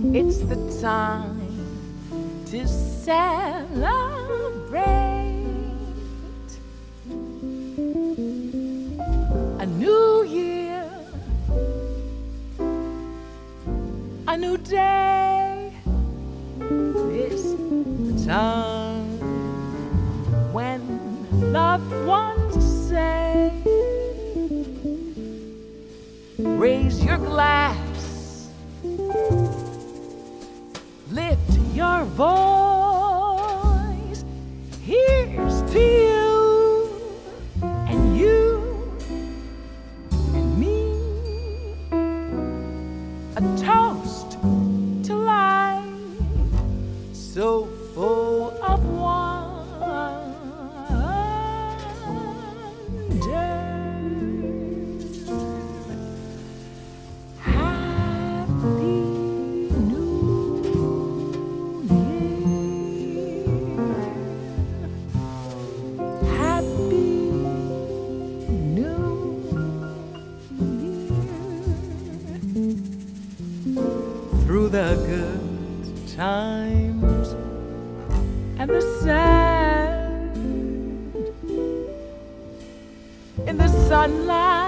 It's the time to celebrate a new year, a new day. It's the time when loved ones say, raise your glass, lift your voice. Here's to you and you and me, a toast to life so full of wonder. Through the good times and the sad, in the sunlight